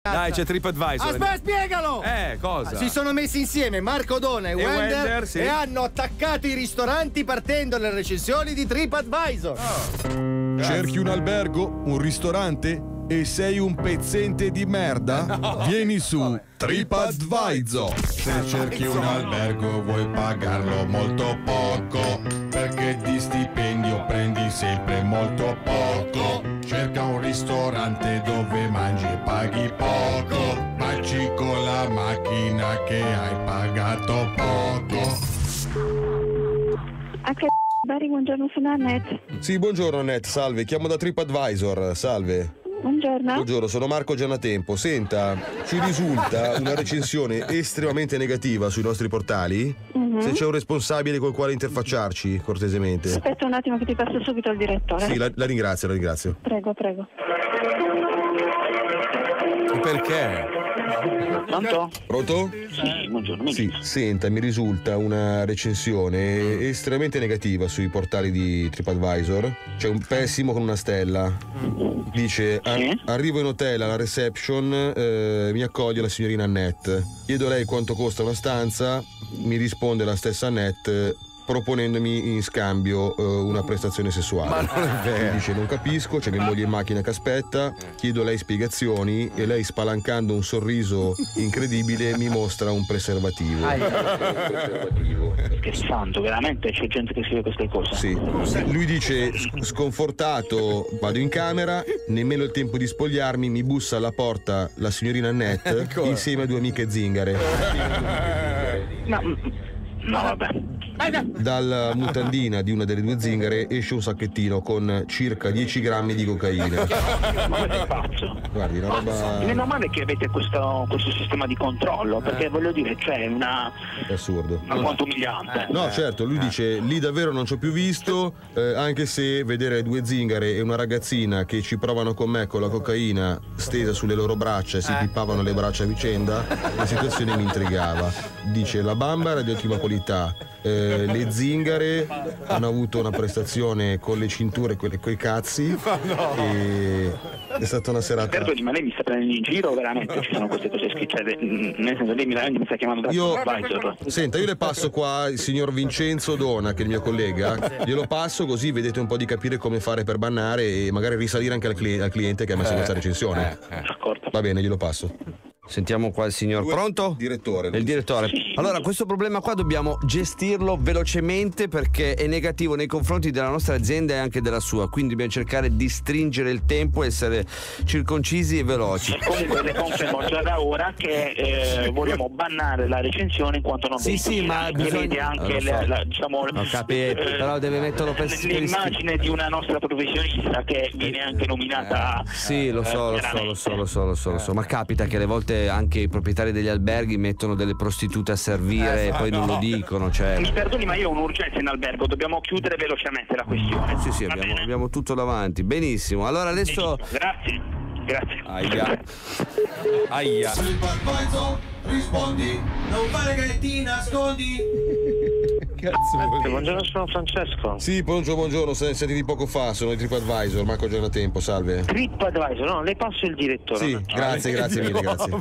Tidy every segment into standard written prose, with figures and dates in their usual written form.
Dai, c'è TripAdvisor. Aspetta, spiegalo! Cosa? Si sono messi insieme Marco Dona e Wender sì. e hanno attaccato i ristoranti partendo dalle recensioni di TripAdvisor. Cerchi un albergo, un ristorante e sei un pezzente di merda? Vieni su TripAdvisor. Se cerchi un albergo vuoi pagarlo molto poco, perché di stipendio prendi sempre molto poco. Cerca un ristorante dove mangi e paghi poco, mangi con la macchina che hai pagato poco. Bari, buongiorno, sono Annette. Sì, buongiorno Annette, salve, chiamo da TripAdvisor, salve. Buongiorno. Buongiorno, sono Marco Giannatempo. Senta, ci risulta una recensione estremamente negativa sui nostri portali? Se c'è un responsabile col quale interfacciarci, cortesemente. Aspetta un attimo che ti passo subito al direttore. Sì, la ringrazio, la ringrazio. Prego, prego. Perché? Pronto? Pronto? Sì, buongiorno. Sì, senta, mi risulta una recensione estremamente negativa sui portali di TripAdvisor. C'è un pessimo con una stella. Dice, arrivo in hotel alla reception, mi accoglie la signorina Annette. Chiedo a lei quanto costa una stanza, mi risponde la stessa Annette proponendomi in scambio una prestazione sessuale. Ma non è vero. Mi dice non capisco, c'è mia moglie in macchina che aspetta, chiedo a lei spiegazioni e lei, spalancando un sorriso incredibile, mi mostra un preservativo. Scherzando, veramente c'è gente che scrive queste cose. Sì. Lui dice sconfortato, vado in camera, nemmeno il tempo di spogliarmi, mi bussa alla porta la signorina Annette insieme a due amiche zingare. No, vabbè. Dalla mutandina di una delle due zingare esce un sacchettino con circa 10 grammi di cocaina. Ma sei pazzo? Guardi, una roba... Meno male che avete questo sistema di controllo, perché voglio dire, c'è una... È assurdo. Ma quanto umiliante. No, certo, lui dice lì davvero non ci ho più visto, anche se vedere due zingare e una ragazzina che ci provano con me con la cocaina stesa sulle loro braccia e si pippavano le braccia a vicenda, la situazione mi intrigava. Dice la bamba era di ottima qualità, le zingare hanno avuto una prestazione con le cinture, quelle coi cazzi, e è stata una serata. Perdoni, ma lei mi sta prendendo in giro, veramente? Ci sono queste cose scritte, nel senso, lei mi sta chiamando da TripAdvisor. Senta, io le passo qua il signor Vincenzo Dona, che è il mio collega, glielo passo così vedete un po' di capire come fare per bannare e magari risalire anche al cliente che ha messo questa recensione. D'accordo. Va bene, glielo passo. Sentiamo qua il signor. Pronto? Direttore. Il direttore. Allora, questo problema qua dobbiamo gestirlo velocemente perché è negativo nei confronti della nostra azienda e anche della sua, quindi dobbiamo cercare di stringere il tempo, essere circoncisi e veloci. Comunque le confermo già da ora che vogliamo bannare la recensione in quanto non Sì, ma bisogna anche diciamo, ho capito, però deve metterlo per l'immagine di una nostra professionista che viene anche nominata. Sì, lo so, ma capita che alle volte anche i proprietari degli alberghi mettono delle prostitute a servire e poi non lo dicono, cioè. Mi perdoni, ma io ho un'urgenza in albergo, dobbiamo chiudere velocemente la questione. Sì, abbiamo tutto davanti. Benissimo, allora adesso. Grazie. Aia. Rispondi, non fare che ti nascondi. Cazzo. Buongiorno, sono Francesco. Sì, buongiorno, sentiti poco fa, sono di TripAdvisor, Marco Giannatempo, salve. TripAdvisor, no, le passo il direttore. Sì, grazie mille, grazie.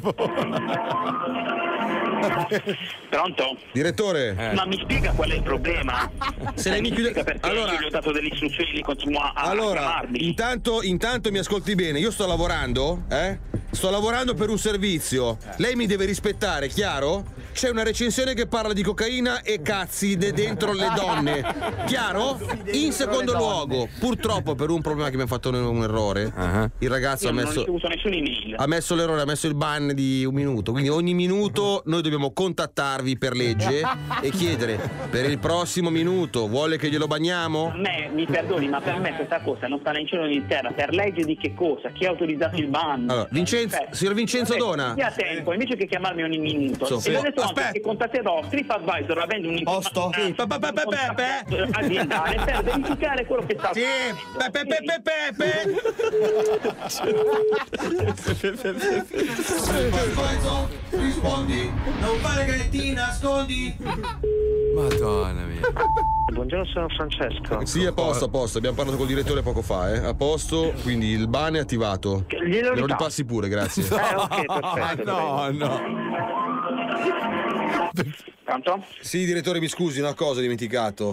Pronto? Direttore. Ma mi spiega qual è il problema? Se lei mi chiude... Perché allora, io gli ho dato delle istruzioni, li continua a chiamarmi. Intanto mi ascolti bene, io sto lavorando, Sto lavorando per un servizio. Lei mi deve rispettare, chiaro? C'è una recensione che parla di cocaina e cazzi dentro le donne. Chiaro? In secondo luogo, purtroppo per un problema che mi ha fatto un errore, il ragazzo ha messo l'errore, ha messo il ban di 1 minuto. Quindi ogni minuto noi dobbiamo contattarvi per legge e chiedere per il prossimo minuto vuole che glielo bagniamo? Mi perdoni, ma per me questa cosa non sta né in cielo né in terra. Per legge di che cosa? Chi ha autorizzato il ban? Allora, signor Vincenzo Dona. Sia tempo, invece che chiamarmi ogni minuto. E adesso che contatterò TripAdvisor avendo un'informazione aziendale per verificare quello che sta Rispondi, non fare che ti nascondi. Madonna mia. Buongiorno, sono Francesco. Sì, a posto. Abbiamo parlato col direttore poco fa, A posto, quindi il ban è attivato. Me lo ripassi pure, grazie. Ok, perfetto. No. Pronto? Sì, direttore, mi scusi, una cosa ho dimenticato.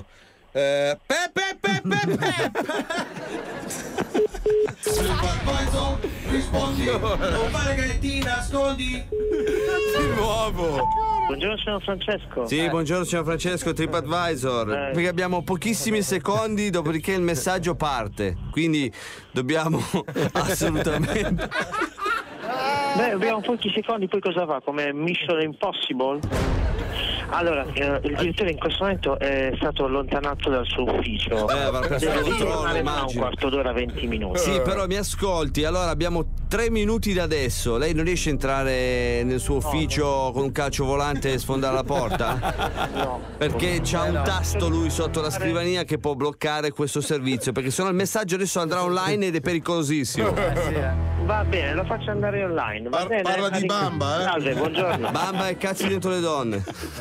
TripAdvisor, rispondi. Non fare che ti nascondi. Di nuovo. Buongiorno, sono Francesco. Sì, buongiorno signor Francesco, TripAdvisor. Perché abbiamo pochissimi secondi, dopodiché il messaggio parte. Quindi dobbiamo assolutamente. Beh, abbiamo pochi secondi, poi cosa va? Come Mission Impossible? Allora, il direttore in questo momento è stato allontanato dal suo ufficio. Deve ritornare ma un quarto d'ora, 20 minuti. Sì, però mi ascolti, allora abbiamo 3 minuti da adesso. Lei non riesce a entrare nel suo ufficio con un calcio volante e sfondare la porta? No. Perché c'ha un tasto lui sotto la scrivania che può bloccare questo servizio, perché sennò il messaggio adesso andrà online ed è pericolosissimo. Va bene, lo faccio andare online. Va bene? Parla di Bamba, Salve, buongiorno. Bamba e cazzi dentro le donne.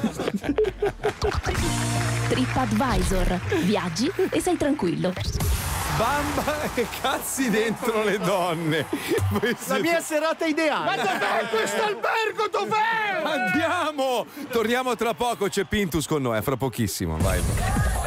TripAdvisor. Viaggi e sei tranquillo. Bamba e cazzi dentro le donne. La mia serata ideale. Ma dov'è questo albergo? Dov'è? Andiamo! Torniamo tra poco, c'è Pintus con noi, fra pochissimo. Vai.